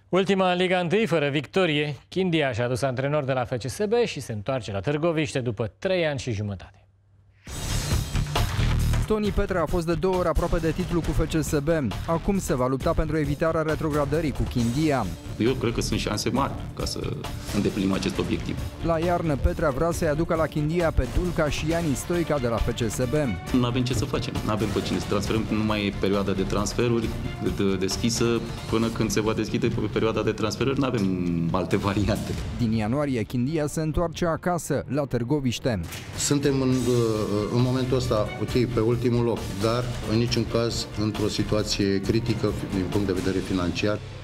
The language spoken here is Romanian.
Ultima în Liga 1 fără victorie, Chindia și-a adus antrenor de la FCSB și se întoarce la Târgoviște după 3 ani și jumătate. Toni Petre a fost de 2 ori aproape de titlu cu FCSB. Acum se va lupta pentru evitarea retrogradării cu Chindia. Eu cred că sunt șanse mari ca să îndeplinim acest obiectiv. La iarnă, Petre vrea să-i aducă la Chindia pe Dulca și Iani Stoica de la FCSB. Nu avem ce să facem, nu avem pe cine să transferăm, nu mai e perioada de transferuri deschisă. Până când se va deschide perioada de transferuri, nu avem alte variante. Din ianuarie, Chindia se întoarce acasă, la Târgoviște. Suntem în momentul ăsta, ok, pe ultimul loc, dar în niciun caz într-o situație critică din punct de vedere financiar.